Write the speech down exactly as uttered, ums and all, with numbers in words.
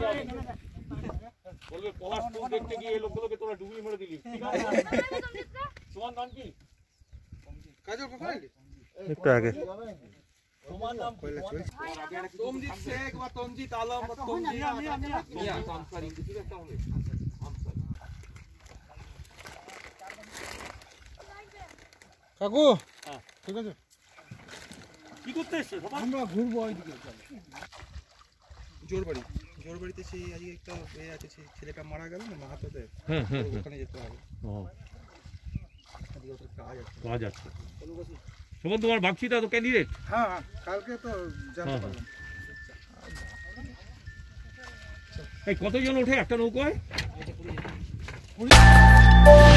বলবে পলাশ তো দেখতে গিয়ে এই লোকগুলোকে তোরা ডুবি মেরে দিলি ঠিক আছে তোমার নাম কি কাজল কোথায় একটু আগে তোমার নাম তমজিৎ শেখ বা তমজিৎ আলম বা তমজিৎ মিয়া আনসারি ঠিক আছে তাহলে কাকু ঠিক আছে কি করতে এসেছে আমরা ঘুরবো ওইদিকে জোরবাড়ি জোরবাড়িতে সেই আজকে একটা এ আছে ছেলেটা মারা গেল না মাহাতোতে ওখানে যেতে হবে কাজ আছে শোভন তোমার ভাবছিটা তো ক্যান্ডিডেট হ্যাঁ হ্যাঁ কালকে তো জানতে পারলাম এই কতজন ওঠে একটা নৌকায়